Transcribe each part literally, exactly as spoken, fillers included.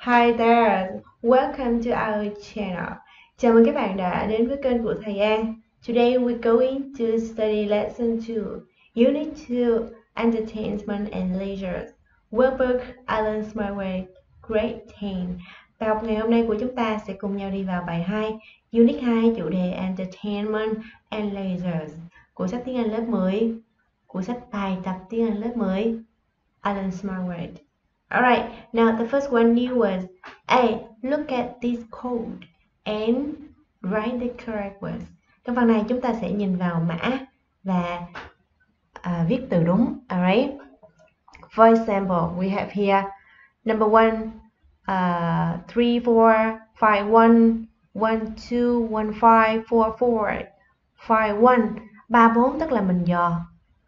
Hi there, welcome to our channel. Chào mừng các bạn đã đến với kênh của thầy An. Today we're going to study lesson two, Unit two, Entertainment and Leisure. Workbook Alan Smartway, Grade ten. Bài học ngày hôm nay của chúng ta sẽ cùng nhau đi vào bài hai, Unit hai, chủ đề Entertainment and Leisure của sách tiếng Anh lớp mười, của sách bài tập tiếng Anh lớp mười, Alan Smartway. Alright, now the first one new words. A. Look at this code and write the correct words. Trong phần này chúng ta sẽ nhìn vào mã và uh, viết từ đúng. Alright. For example, we have here number one, uh, three, four, five, one, one, two, one, five, four, four, five, one. Ba bốn tức là mình dò.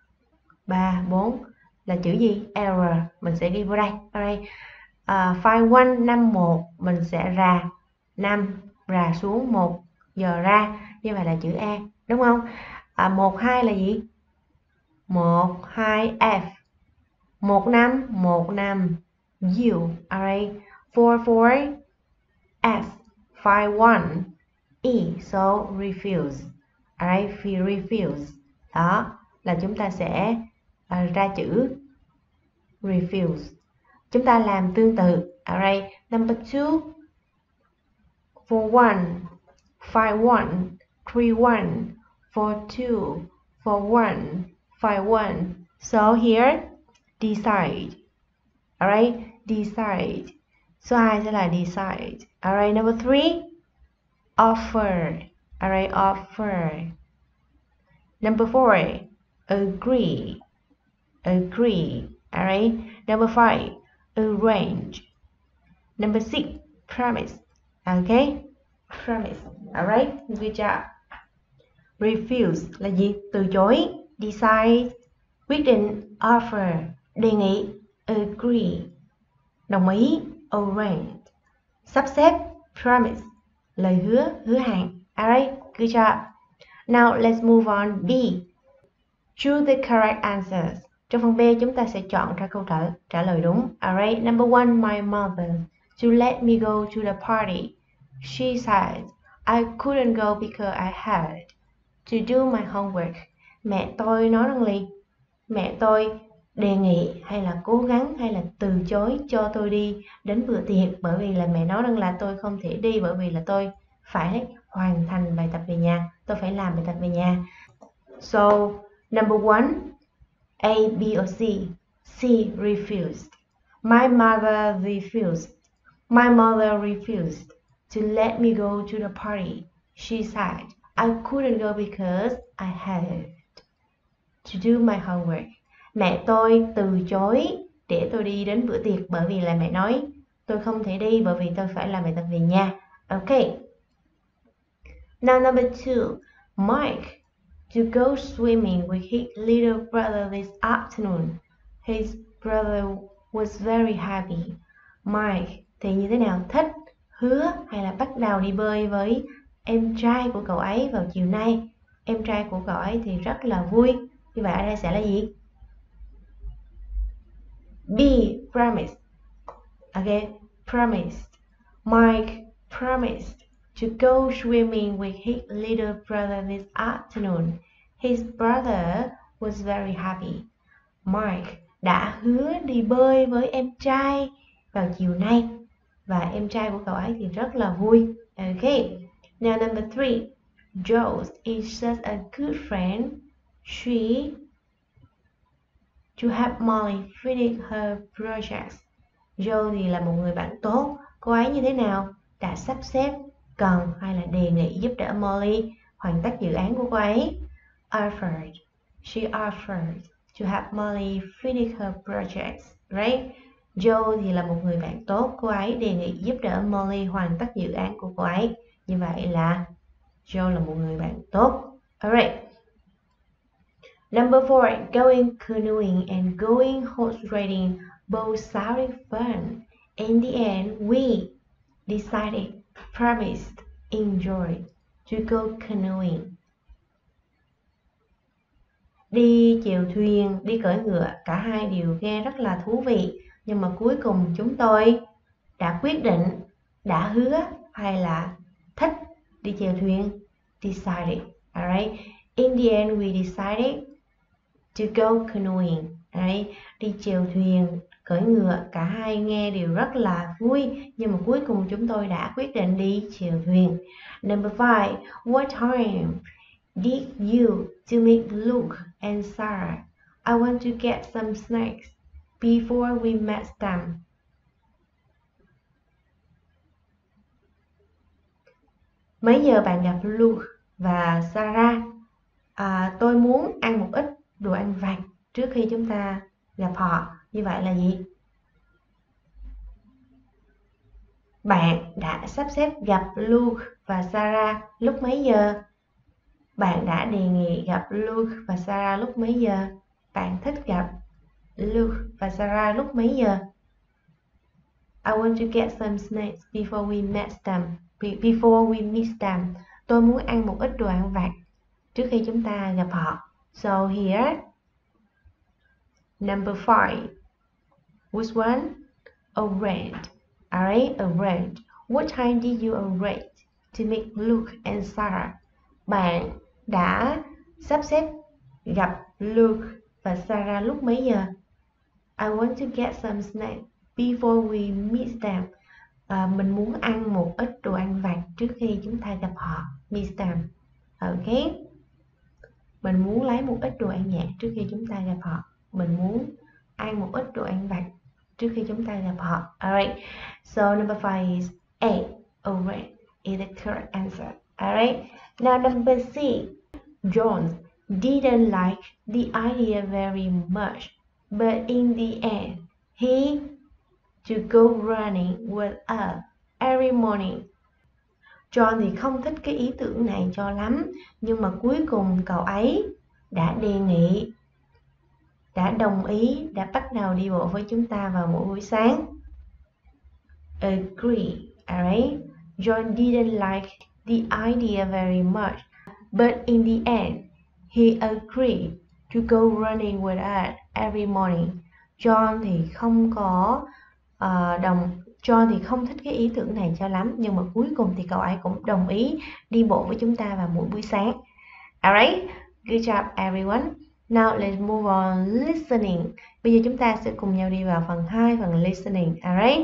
Ba bốn là chữ gì? Error, mình sẽ ghi vào đây. Alright. Uh, five one, năm một, mình sẽ rà năm, rà xuống một, giờ ra, như vậy là chữ A, đúng không? Uh, một hai là gì? một hai F, một năm, một năm U, alright. four four S, five one E, so refuse, alright, refuse. Đó là chúng ta sẽ uh, ra chữ refuse. Chúng ta làm tương tự. Alright. Number two, four one, five one, three one, four two, four one, five one. So here, decide. Alright, decide. Số hai sẽ là decide. Alright, number three, offer. Alright, offer. Number four, agree. Agree. Alright. Number five, arrange. Number six, promise. Okay, promise. Alright, good job. Refuse là gì? Từ chối. Decide, quyết định. Offer, đề nghị. Agree, đồng ý. Arrange, sắp xếp. Promise, lời hứa, hứa hẹn. Alright, good job. Now let's move on. B. Choose the correct answers. Trong phần B chúng ta sẽ chọn ra câu trả, trả lời đúng. Alright, number one, my mother to let me go to the party. She said I couldn't go because I had to do my homework. Mẹ tôi nói rằng gì? Mẹ tôi đề nghị hay là cố gắng hay là từ chối cho tôi đi đến bữa tiệc, bởi vì là mẹ nói rằng là tôi không thể đi bởi vì là tôi phải hoàn thành bài tập về nhà, tôi phải làm bài tập về nhà. So number one, A, B or C? C, refused. My mother refused. My mother refused to let me go to the party. She said I couldn't go because I had to do my homework. Mẹ tôi từ chối để tôi đi đến bữa tiệc bởi vì là mẹ nói tôi không thể đi bởi vì tôi phải làm bài tập về nhà. Okay. Now number two, Mike to go swimming with his little brother this afternoon. His brother was very happy. Mike thì như thế nào? Thích, hứa hay là bắt đầu đi bơi với em trai của cậu ấy vào chiều nay. Em trai của cậu ấy thì rất là vui. Như vậy ở đây sẽ là gì? B, promise. Okay, promised. Mike promised to go swimming with his little brother this afternoon. His brother was very happy. Mike đã hứa đi bơi với em trai vào chiều nay và em trai của cậu ấy thì rất là vui. Okay. Now number three, Joe is such a good friend. She to help Molly finish her projects. Joe thì là một người bạn tốt. Cô ấy như thế nào? Đã sắp xếp, cần hay là đề nghị giúp đỡ Molly hoàn tất dự án của cô ấy. Offered. She offered to help Molly finish her projects. Right? Joe thì là một người bạn tốt. Cô ấy đề nghị giúp đỡ Molly hoàn tất dự án của cô ấy. Như vậy là Joe là một người bạn tốt. Alright. Number four, going canoeing and going horse riding both sounded fun. In the end, we decided, promised, enjoyed to go canoeing. Đi chèo thuyền, đi cưỡi ngựa, cả hai đều nghe rất là thú vị. Nhưng mà cuối cùng chúng tôi đã quyết định, đã hứa hay là thích đi chèo thuyền? Decided. Alright. In the end we decided to go canoeing. Alright. Đi chèo thuyền, cưỡi ngựa, cả hai nghe đều rất là vui, nhưng mà cuối cùng chúng tôi đã quyết định đi chèo thuyền. Number five. What time did you to meet Luke and Sarah? I want to get some snacks before we met them. Mấy giờ bạn gặp Luke và Sarah? À, tôi muốn ăn một ít đồ ăn vặt trước khi chúng ta gặp họ. Như vậy là gì? Bạn đã sắp xếp gặp Luke và Sarah lúc mấy giờ? Bạn đã đề nghị gặp Luke và Sarah lúc mấy giờ? Bạn thích gặp Luke và Sarah lúc mấy giờ? I want to get some snacks before we met them. Before we meet them. Tôi muốn ăn một ít đồ ăn vặt trước khi chúng ta gặp họ. So here, number five. Which one? Arrange. Alright, arrange. What time did you arrange to meet Luke and Sarah? Bạn đã sắp xếp gặp Luke và Sarah lúc mấy giờ? I want to get some snacks before we meet them. À, mình muốn ăn một ít đồ ăn vặt trước khi chúng ta gặp họ. Meet them. Ok. Mình muốn lấy một ít đồ ăn nhạt trước khi chúng ta gặp họ. Mình muốn ăn một ít đồ ăn vặt trước khi chúng ta gặp họ. Alright. So number five is A. Alright. Is the correct answer. Alright. Now number C. John didn't like the idea very much, but in the end, he to go running with us every morning. John thì không thích cái ý tưởng này cho lắm, nhưng mà cuối cùng cậu ấy đã đề nghị, đã đồng ý, đã bắt đầu đi bộ với chúng ta vào mỗi buổi sáng. Agree. Alright. John didn't like the idea very much, but in the end, he agreed to go running with us every morning. John thì không có uh, đồng John thì không thích cái ý tưởng này cho lắm, nhưng mà cuối cùng thì cậu ấy cũng đồng ý đi bộ với chúng ta vào mỗi buổi sáng. Alright, good job everyone. Now let's move on listening. Bây giờ chúng ta sẽ cùng nhau đi vào phần hai, phần listening. Alright.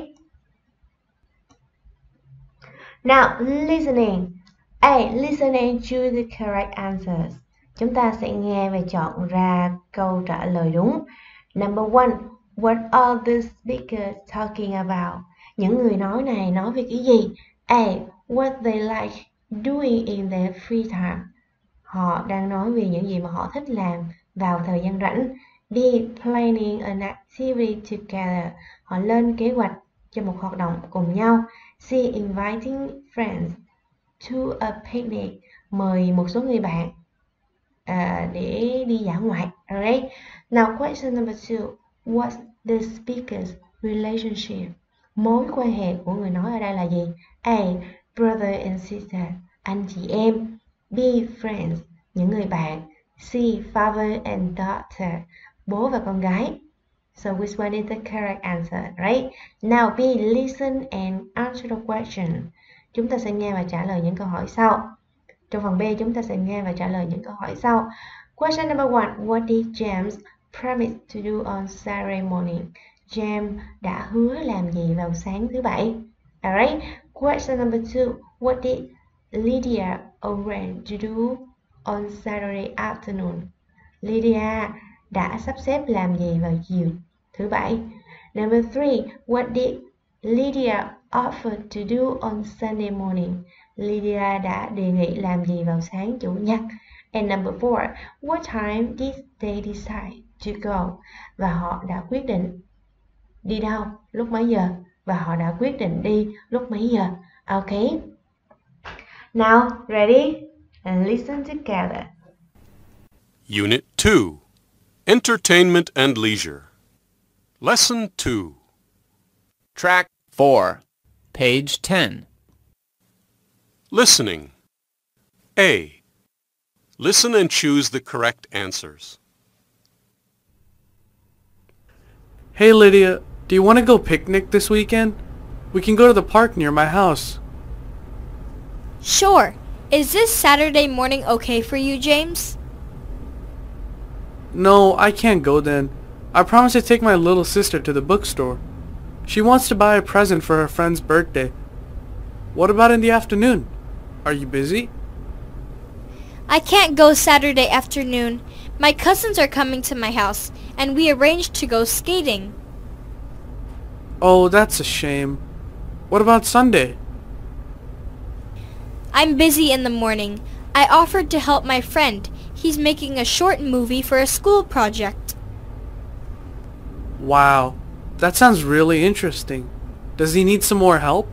Now listening. A. Listen and choose the correct answers. Chúng ta sẽ nghe và chọn ra câu trả lời đúng. Number one. What are the speakers talking about? Những người nói này nói về cái gì? A. What they like doing in their free time. Họ đang nói về những gì mà họ thích làm vào thời gian rảnh. B. Planning an activity together. Họ lên kế hoạch cho một hoạt động cùng nhau. C. Inviting friends to a picnic. Mời một số người bạn uh, để đi dã ngoại. Alright. Now question number two. What's the speaker's relationship? Mối quan hệ của người nói ở đây là gì? A. Brother and sister. Anh chị em. B. Friends. Những người bạn. C. Father and daughter. Bố và con gái. So which one is the correct answer, right? Now B. Listen and answer the question. Chúng ta sẽ nghe và trả lời những câu hỏi sau. Trong phần B chúng ta sẽ nghe và trả lời những câu hỏi sau. Question number one. What did James promise to do on Saturday morning? James đã hứa làm gì vào sáng thứ bảy? Alright. Question number two. What did Lydia arrange to do on Saturday afternoon? Lydia đã sắp xếp làm gì vào chiều thứ bảy? Number three. What did Lydia offer to do on Sunday morning? Lydia đã đề nghị làm gì vào sáng chủ nhật? And number four. What time did they decide to go? Và họ đã quyết định đi đâu, lúc mấy giờ? Và họ đã quyết định đi lúc mấy giờ? Okay. Now, ready? And listen together. Unit two. Entertainment and Leisure. Lesson two. Track four. Page ten. Listening. A. Listen and choose the correct answers. Hey Lydia, do you want to go picnic this weekend? We can go to the park near my house. Sure. Is this Saturday morning okay for you, James? No, I can't go then. I promised to take my little sister to the bookstore. She wants to buy a present for her friend's birthday. What about in the afternoon? Are you busy? I can't go Saturday afternoon. My cousins are coming to my house, and we arranged to go skating. Oh, that's a shame. What about Sunday? I'm busy in the morning. I offered to help my friend. He's making a short movie for a school project. Wow, that sounds really interesting. Does he need some more help?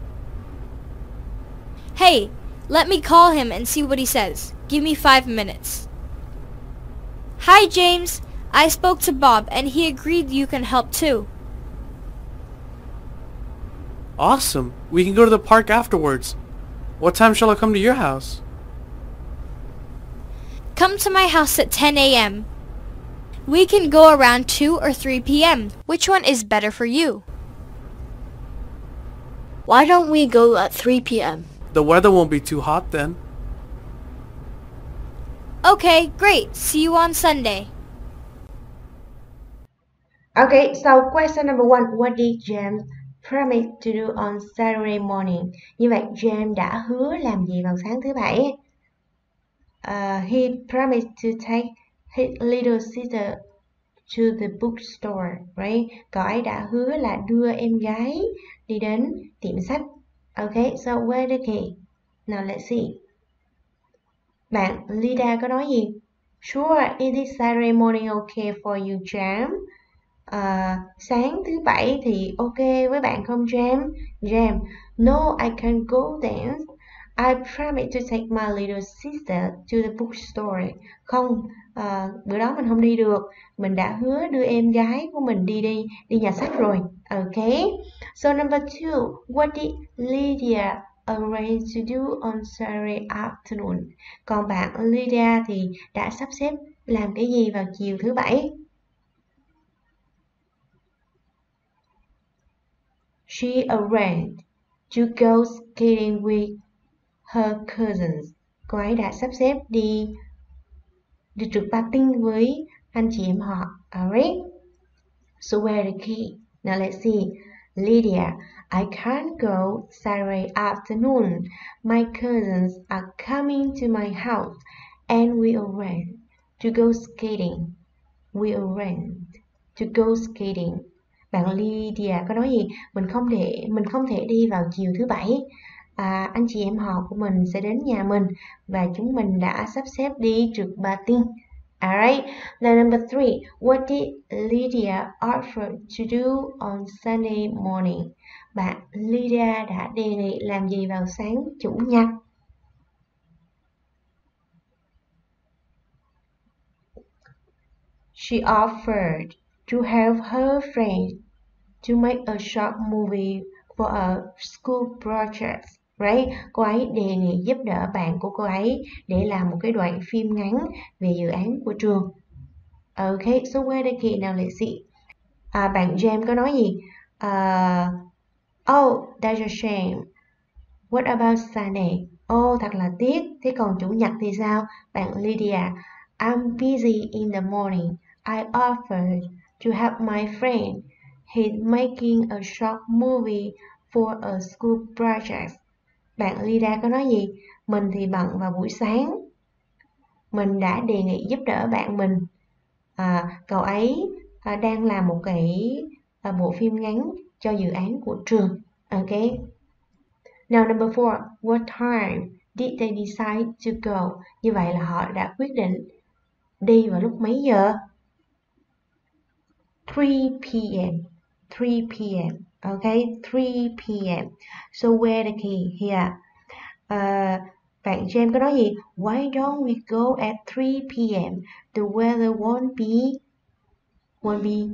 Hey, let me call him and see what he says. Give me five minutes. Hi, James. I spoke to Bob and he agreed you can help too. Awesome. We can go to the park afterwards. What time shall I come to your house? Come to my house at ten a m We can go around two or three p m Which one is better for you? Why don't we go at three p m? The weather won't be too hot then. Okay, great. See you on Sunday. Okay, so question number one. What did James promise to do on Saturday morning? Như vậy, James đã hứa làm gì vào sáng thứ bảy? Uh, he promised to take his little sister to the bookstore, right? Cậu ấy đã hứa là đưa em gái đi đến tiệm sách. Okay, so where the key? Now let's see. Bạn Lida có nói gì? Sure, is this Saturday morning okay for you, James? Uh, sáng thứ bảy thì ok với bạn không, James? James, no, I can't go dance. I promised to take my little sister to the bookstore. Không, uh, bữa đó mình không đi được. Mình đã hứa đưa em gái của mình đi đi đi nhà sách rồi. Okay. So number two, what did Lydia arrange to do on Saturday afternoon? Còn bạn Lydia thì đã sắp xếp làm cái gì vào chiều thứ bảy? She arranged to go skating with her cousins. Cô ấy đã sắp xếp đi đi trượt patin với anh chị em họ. Alright. So where the key? Now let's see. Lydia, I can't go Saturday afternoon. My cousins are coming to my house and we arranged to go skating. We arranged to go skating. Bạn Lydia có nói gì? Mình không thể mình không thể đi vào chiều thứ bảy. À, anh chị em họ của mình sẽ đến nhà mình và chúng mình đã sắp xếp đi trượt patin. Alright. Now number three, what did Lydia offer to do on Sunday morning? Bạn Lydia đã đề nghị làm gì vào sáng chủ nhật? She offered to help her friend to make a short movie for a school project, right? Cô ấy đề nghị giúp đỡ bạn của cô ấy để làm một cái đoạn phim ngắn về dự án của trường. Okay, so where the key? Now let's see. À, bạn James có nói gì? Uh, oh, that's a shame. What about Sunday? Oh, thật là tiếc. Thế còn chủ nhật thì sao? Bạn Lydia, I'm busy in the morning. I offered to help my friend. He's making a short movie for a school project. Bạn Lydia có nói gì? Mình thì bận vào buổi sáng. Mình đã đề nghị giúp đỡ bạn mình. À, cậu ấy à, đang làm một cái à, bộ phim ngắn cho dự án của trường. Okay. Now number four, what time did they decide to go? Như vậy là họ đã quyết định đi vào lúc mấy giờ? three p m three p m Okay, three p m So where the key? Here. Uh, bạn James có nói gì? Why don't we go at three p m? The weather won't be won't be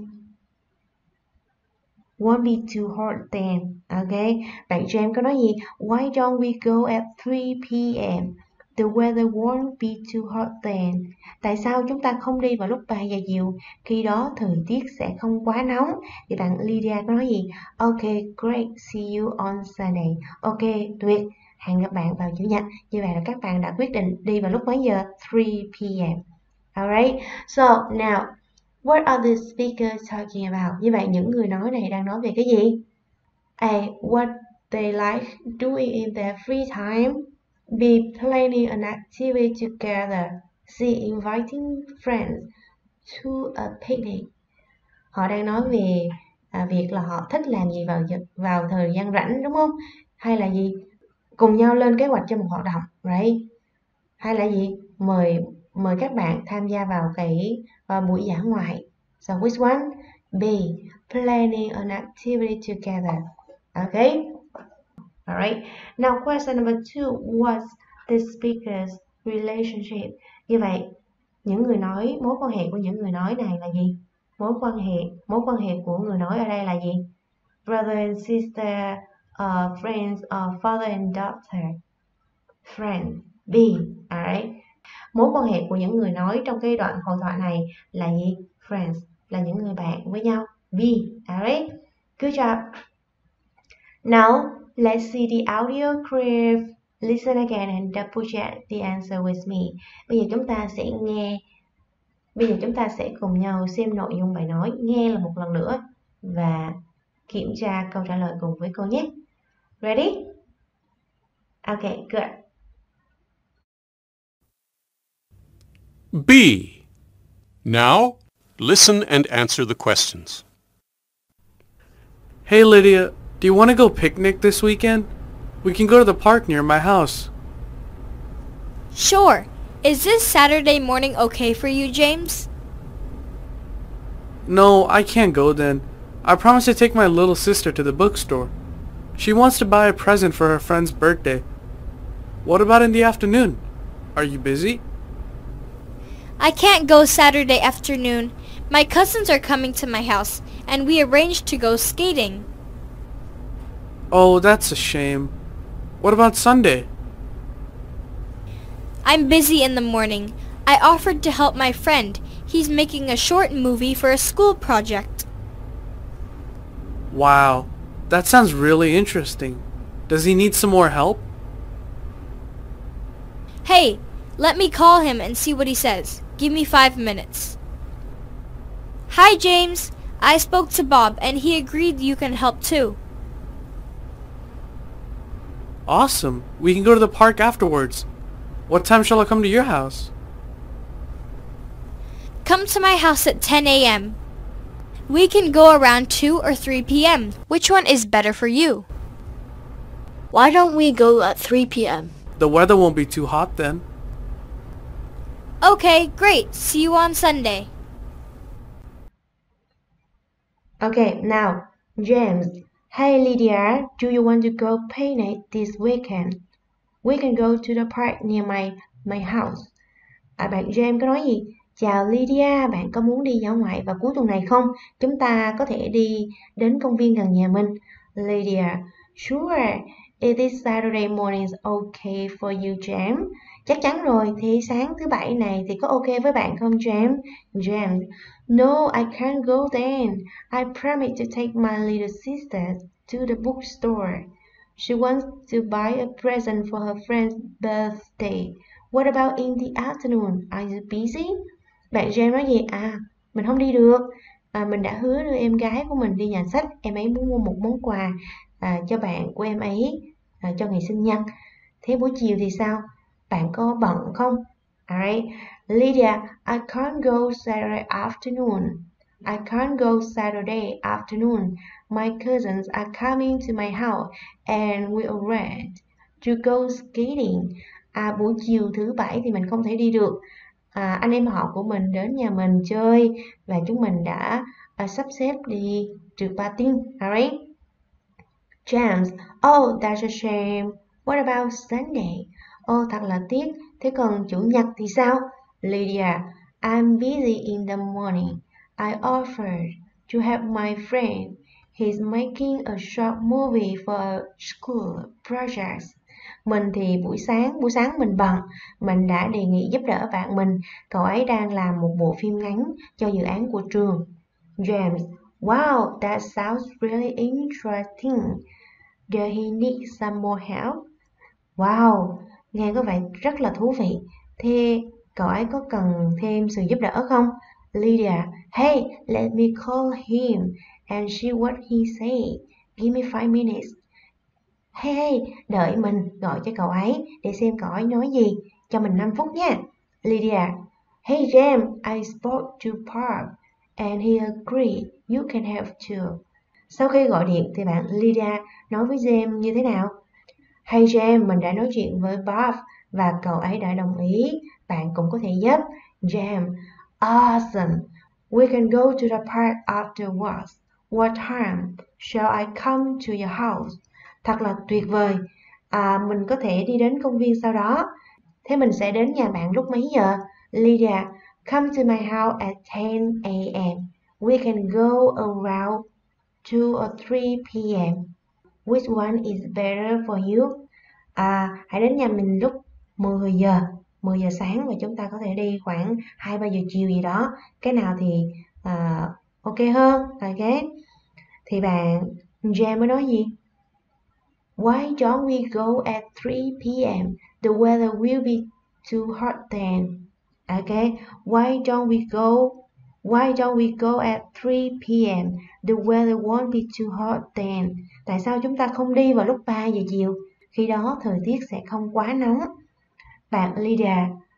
won't be too hot then. Okay. Bạn James có nói gì? Why don't we go at three p m? The weather won't be too hot then. Tại sao chúng ta không đi vào lúc ba giờ chiều? Khi đó thời tiết sẽ không quá nóng. Thì bạn Lydia có nói gì? Okay, great. See you on Sunday. Ok, tuyệt. Hẹn gặp bạn vào Chủ nhật. Như vậy là các bạn đã quyết định đi vào lúc mấy giờ? three p m Alright. So now, what are the speakers talking about? Như vậy những người nói này đang nói về cái gì? A. What they like doing in their free time. B. Planning an activity together. C. Inviting friends to a picnic. Họ đang nói về à, việc là họ thích làm gì vào vào thời gian rảnh, đúng không? Hay là gì? Cùng nhau lên kế hoạch cho một hoạt động, right? Hay là gì? Mời mời các bạn tham gia vào cái uh, buổi dã ngoại. So which one? B. Planning an activity together. Okay. Alright. Now question number two. What's the speaker's relationship? Như vậy, những người nói, mối quan hệ của những người nói này là gì? Mối quan hệ, mối quan hệ của người nói ở đây là gì? Brother and sister, uh, friends, or father and daughter. Friend. B. Alright. Mối quan hệ của những người nói trong cái đoạn hội thoại này là gì? Friends, là những người bạn với nhau. B. Alright. Good job. Now, let's see the audio clip. Listen again and double check the answer with me. Bây giờ chúng ta sẽ nghe, bây giờ chúng ta sẽ cùng nhau xem nội dung bài nói, nghe là một lần nữa và kiểm tra câu trả lời cùng với cô nhé. Ready? Okay, good. B. Now, listen and answer the questions. Hey Lydia, do you want to go picnic this weekend? We can go to the park near my house. Sure. Is this Saturday morning okay for you, James? No, I can't go then. I promised to take my little sister to the bookstore. She wants to buy a present for her friend's birthday. What about in the afternoon? Are you busy? I can't go Saturday afternoon. My cousins are coming to my house, and we arranged to go skating. Oh, that's a shame. What about Sunday? I'm busy in the morning. I offered to help my friend. He's making a short movie for a school project. Wow, that sounds really interesting. Does he need some more help? Hey, let me call him and see what he says. Give me five minutes. Hi, James. I spoke to Bob, and he agreed you can help too. Awesome. We can go to the park afterwards. What time shall I come to your house? Come to my house at ten a m We can go around two or three p m Which one is better for you? Why don't we go at three p m? The weather won't be too hot then. Okay, great. See you on Sunday. Okay, now, James. Hey Lydia, do you want to go picnic this weekend? We can go to the park near my my house. À, bạn James có nói gì? Chào Lydia, bạn có muốn đi dã ngoại vào cuối tuần này không? Chúng ta có thể đi đến công viên gần nhà mình. Lydia, sure. Is this Saturday morning okay for you, James? Chắc chắn rồi, thì sáng thứ bảy này thì có ok với bạn không, James? James, no, I can't go then. I promised to take my little sister to the bookstore. She wants to buy a present for her friend's birthday. What about in the afternoon? Are you busy? Bạn James nói gì? À, mình không đi được. À, mình đã hứa đưa em gái của mình đi nhà sách. Em ấy muốn mua một món quà à, cho bạn của em ấy à, cho ngày sinh nhật. Thế buổi chiều thì sao? Bạn có bận không? Alright. Lydia, I can't go Saturday afternoon. I can't go Saturday afternoon. My cousins are coming to my house and we arranged to go skating. À, buổi chiều thứ bảy thì mình không thể đi được. À, anh em họ của mình đến nhà mình chơi và chúng mình đã uh, sắp xếp đi trượt patin. Alright. James, oh, that's a shame. What about Sunday? Oh, thật là tiếc. Thế còn chủ nhật thì sao? Lydia, I'm busy in the morning. I offered to help my friend. He's making a short movie for a school project. Mình thì buổi sáng, buổi sáng mình bận, mình đã đề nghị giúp đỡ bạn mình, cậu ấy đang làm một bộ phim ngắn cho dự án của trường. James, wow, that sounds really interesting. Does he need some more help? Wow, nghe có vẻ rất là thú vị. Thế cậu ấy có cần thêm sự giúp đỡ không? Lydia, hey, let me call him and see what he say. Give me five minutes. Hey, hey, đợi mình gọi cho cậu ấy để xem cậu ấy nói gì. Cho mình năm phút nha. Lydia, hey James, I spoke to Park and he agreed you can help too. Sau khi gọi điện thì bạn Lydia nói với James như thế nào? Hey James, mình đã nói chuyện với Bob và cậu ấy đã đồng ý. Bạn cũng có thể giúp. James, awesome. We can go to the park afterwards. What time shall I come to your house? Thật là tuyệt vời. À, mình có thể đi đến công viên sau đó. Thế mình sẽ đến nhà bạn lúc mấy giờ? Lydia, come to my house at ten a m We can go around two or three p m Which one is better for you? À, hãy đến nhà mình lúc mười giờ, mười giờ sáng và chúng ta có thể đi khoảng hai ba giờ chiều gì đó. Cái nào thì uh, ok hơn? Ok. Thì bạn James mới nói gì? Why don't we go at three p m? The weather will be too hot then. Okay, why don't we go? Why don't we go at three p m? The weather won't be too hot then. Tại sao chúng ta không đi vào lúc ba giờ chiều? Khi đó thời tiết sẽ không quá nóng. Bạn Lydia,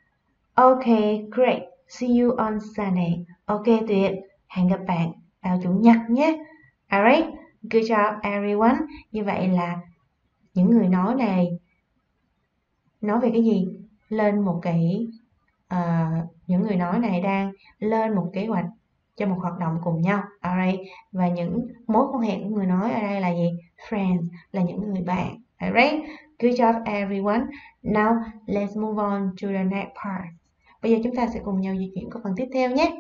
okay, great. See you on Sunday. Ok, tuyệt. Hẹn gặp bạn vào chủ nhật nhé. Alright, good job everyone. Như vậy là những người nói này nói về cái gì? Lên một cái uh, những người nói này đang lên một kế hoạch cho một hoạt động cùng nhau. Alright, và những mối quan hệ của người nói ở đây là gì? Friends, là những người bạn. Alright, good job everyone. Now let's move on to the next part. Bây giờ chúng ta sẽ cùng nhau di chuyển qua phần tiếp theo nhé.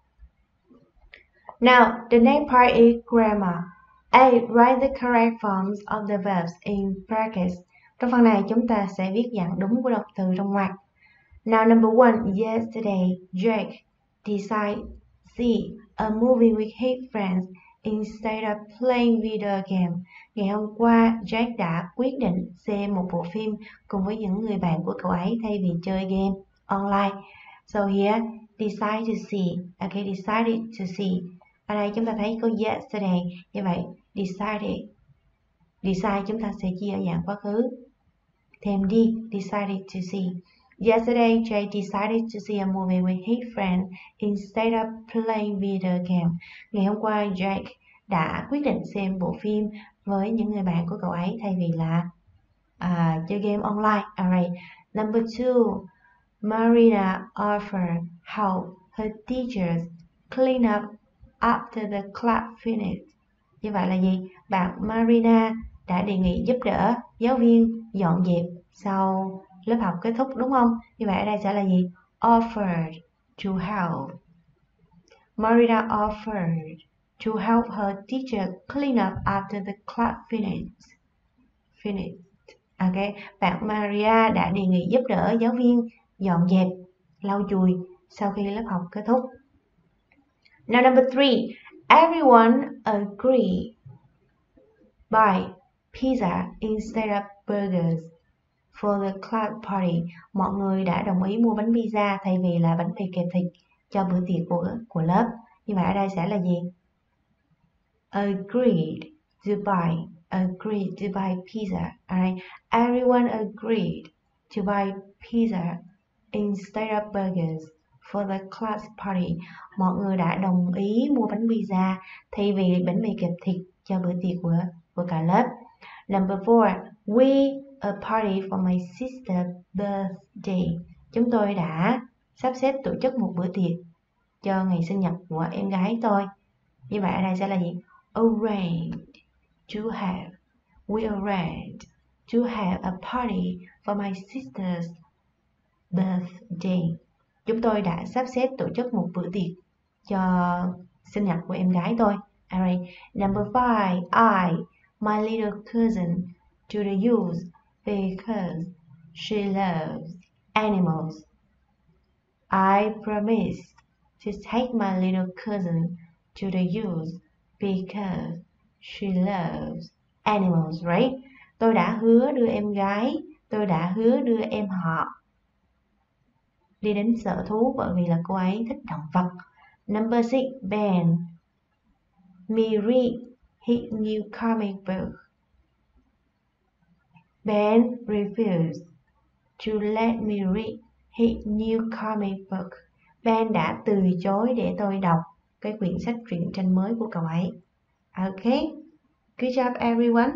Now the next part is grammar. A. Write the correct forms of the verbs in brackets. Trong phần này chúng ta sẽ viết dạng đúng của động từ trong ngoặc. Now number one, yesterday Jake decided to see a movie with his friends instead of playing video game. Ngày hôm qua, Jack đã quyết định xem một bộ phim cùng với những người bạn của cậu ấy thay vì chơi game online. So here, decide to see. Okay, decided to see. Ở đây chúng ta thấy có yesterday. Như vậy, decided. Decide chúng ta sẽ chia ở dạng quá khứ. Thêm đi, decided to see. Yesterday, Jay decided to see a movie with his friend instead of playing video game. Ngày hôm qua, Jake đã quyết định xem bộ phim với những người bạn của cậu ấy thay vì là uh, chơi game online. Alright. Number two, Marina offered help her teachers clean up after the class finished. Như vậy là gì? Bạn Marina đã đề nghị giúp đỡ giáo viên dọn dẹp sau lớp học kết thúc, đúng không? Như vậy ở đây sẽ là gì? Offered to help. Marina offered to help her teacher clean up after the class finished. Finished. Ok, bạn Maria đã đề nghị giúp đỡ giáo viên dọn dẹp, lau chùi sau khi lớp học kết thúc. Now number three, everyone agreed buy pizza instead of burgers for the class party. Mọi người đã đồng ý mua bánh pizza thay vì là bánh mì kẹp thịt cho bữa tiệc của của lớp. Như vậy ở đây sẽ là gì? Agreed to buy. Agreed to buy pizza. Alright. Everyone agreed to buy pizza instead of burgers for the class party. Mọi người đã đồng ý mua bánh pizza thay vì bánh mì kẹp thịt cho bữa tiệc của của cả lớp. Number four, we a party for my sister's birthday. Chúng tôi đã sắp xếp tổ chức một bữa tiệc cho ngày sinh nhật của em gái tôi. Như vậy ở đây sẽ là gì? Arranged to have. We arranged to have a party for my sister's birthday. Chúng tôi đã sắp xếp tổ chức một bữa tiệc cho sinh nhật của em gái tôi. Alright. Number five, I, my little cousin, to the youth because she loves animals. I promised to take my little cousin to the zoo because she loves animals, right? Tôi đã hứa đưa em gái, tôi đã hứa đưa em họ đi đến sở thú bởi vì là cô ấy thích động vật. Number six, Ben me read his new comic book. Ben refused to let me read his new comic book. Ben đã từ chối để tôi đọc cái quyển sách truyện tranh mới của cậu ấy. Okay, good job everyone.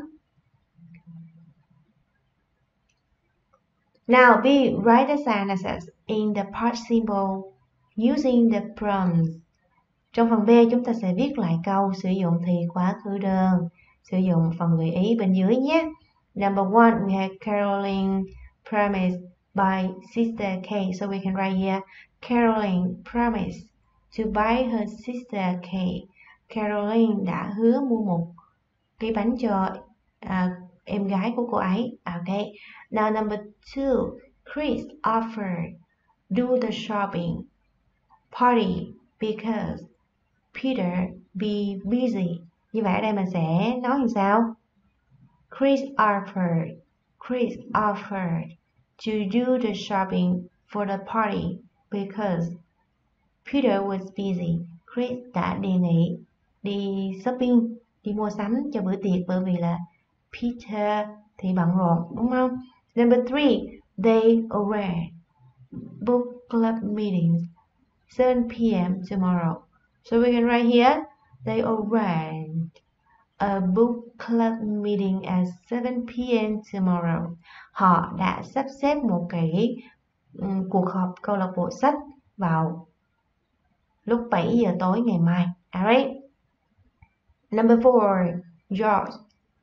Now B, write the sentences in the past simple using the pronouns. Trong phần B chúng ta sẽ viết lại câu sử dụng thì quá khứ đơn, sử dụng phần gợi ý bên dưới nhé. Number one, we have Caroline promised by sister Kate. So we can write here, Caroline promised to buy her sister Kate. Caroline đã hứa mua một cái bánh cho uh, em gái của cô ấy. Okay. Now number two, Chris offered do the shopping party because Peter be busy. Như vậy ở đây mình sẽ nói như sau? Chris offered, Chris offered to do the shopping for the party because Peter was busy. Chris đã đề nghị đi shopping, đi mua sắm cho bữa tiệc bởi vì là Peter thì bận rộn, đúng không? Number three, they arranged book club meetings seven p m tomorrow. So we can write here, they arranged a book club meeting at seven p m tomorrow. Họ đã sắp xếp một cái um, cuộc họp câu lạc bộ sách vào lúc bảy giờ tối ngày mai. Alright. Number four, George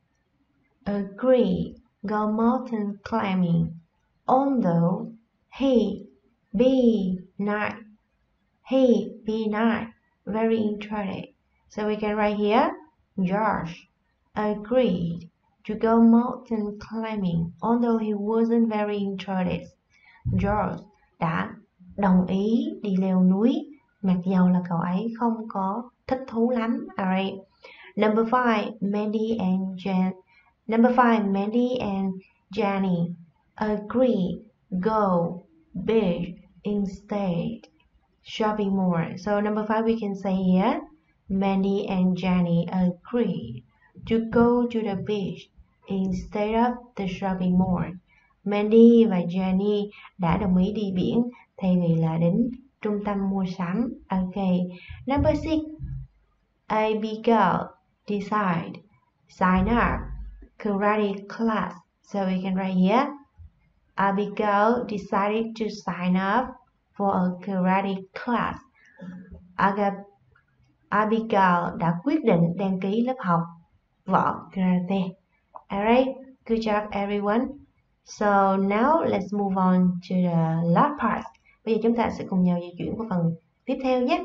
agreed go mountain climbing, although he be not he be not very interested. So we can write here, George agreed to go mountain climbing, although he wasn't very interested. George đã đồng ý đi leo núi, mặc dầu là cậu ấy không có thích thú lắm. Alright. Number five, Mandy and Jan. Number five, Mandy and Jenny agree go beach instead shopping more. So number five we can say here, Mandy and Jenny agree to go to the beach instead of the shopping more. Mandy và Jenny đã đồng ý đi biển thay vì là đến trung tâm mua sắm. Okay. Number six, Abigail decide sign up karate class. So we can write here, Abigail decided to sign up for a karate class. Aga, Abigail đã quyết định đăng ký lớp học võ karate. Alright, good job everyone. So now let's move on to the last part. Bây giờ chúng ta sẽ cùng nhau di chuyển qua phần tiếp theo nhé.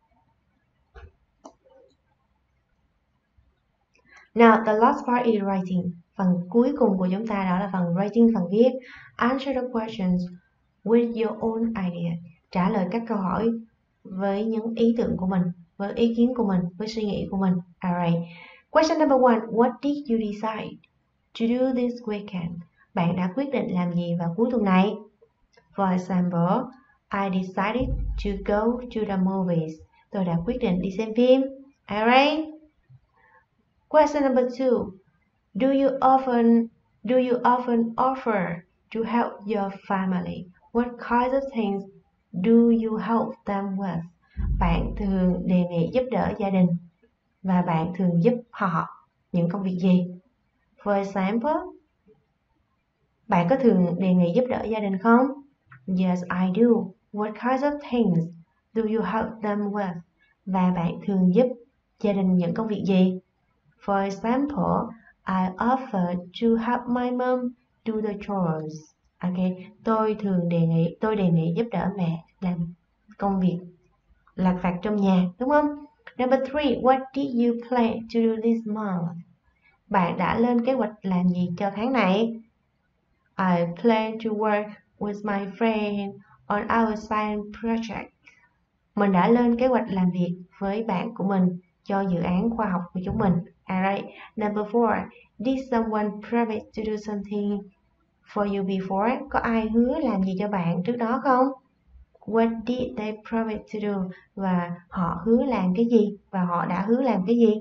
Now the last part is writing. Phần cuối cùng của chúng ta đó là phần writing, phần viết. Answer the questions with your own idea. Trả lời các câu hỏi với những ý tưởng của mình, với ý kiến của mình, với suy nghĩ của mình. Alright. Question number one. What did you decide to do this weekend? Bạn đã quyết định làm gì vào cuối tuần này? For example, I decided to go to the movies. Tôi đã quyết định đi xem phim. Alright. Question number two. Do you often do you often offer to help your family? What kinds of things do you help them with? Bạn thường đề nghị giúp đỡ gia đình và bạn thường giúp họ những công việc gì? For example, bạn có thường đề nghị giúp đỡ gia đình không? Yes, I do. What kinds of things do you help them with? Và bạn thường giúp gia đình những công việc gì? For example, I offer to help my mom do the chores. Okay, tôi thường đề nghị tôi đề nghị giúp đỡ mẹ làm công việc lặt vặt trong nhà, đúng không? Number three, what did you plan to do this month? Bạn đã lên kế hoạch làm gì cho tháng này? I plan to work with my friend on our science project. Mình đã lên kế hoạch làm việc với bạn của mình cho dự án khoa học của chúng mình. Alright. Number four. Did someone promise to do something for you before? Có ai hứa làm gì cho bạn trước đó không? What did they promise to do? Và họ hứa làm cái gì? Và họ đã hứa làm cái gì?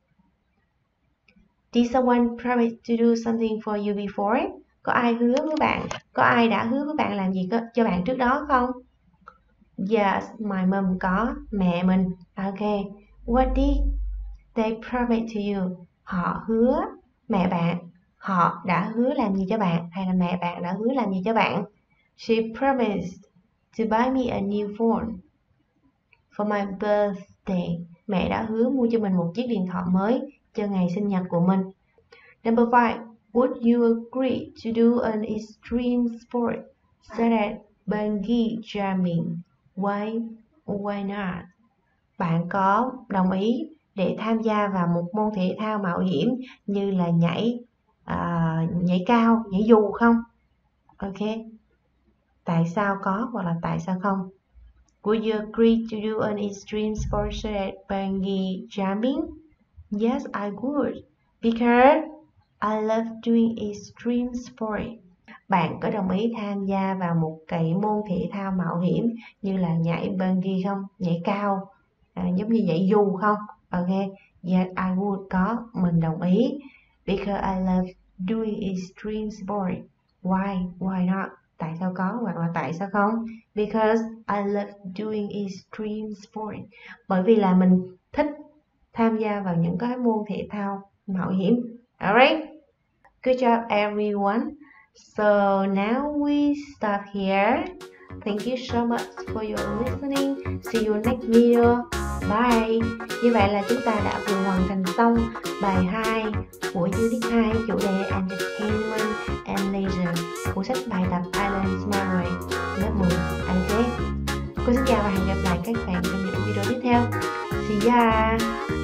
Did someone promise to do something for you before? Có ai hứa với bạn? Có ai đã hứa với bạn làm gì cho bạn trước đó không? Yes, my mom có. Mẹ mình. Okay. What did they promise to you? Họ hứa. Mẹ bạn. Họ đã hứa làm gì cho bạn? Hay là mẹ bạn đã hứa làm gì cho bạn? She promised to buy me a new phone for my birthday. Mẹ đã hứa mua cho mình một chiếc điện thoại mới cho ngày sinh nhật của mình. Number five. Would you agree to do an extreme sport such as bungee jumping? Why? Why not? Bạn có đồng ý để tham gia vào một môn thể thao mạo hiểm như là nhảy uh, nhảy cao, nhảy dù không? Ok. Tại sao có hoặc là tại sao không? Would you agree to do an extreme sport such as bungee jumping? Yes, I would. Because I love doing extreme sport. Bạn có đồng ý tham gia vào một cái môn thể thao mạo hiểm như là nhảy bungee không? Nhảy cao, à, giống như nhảy dù không? Ok. Yes, I would. Có, mình đồng ý. Because I love doing extreme sport. Why? Why not? Tại sao có hoặc là tại sao không? Because I love doing extreme sport. Bởi vì là mình thích tham gia vào những cái môn thể thao mạo hiểm. Alright? Good job everyone. So now we stop here. Thank you so much for your listening. See you next video. Bye. Như vậy là chúng ta đã vừa hoàn thành xong bài hai của Unit hai, chủ đề Entertainment and Leisure của sách bài tập Island Smart lớp mười. Ok. Cô xin chào và hẹn gặp lại các bạn trong những video tiếp theo. See ya.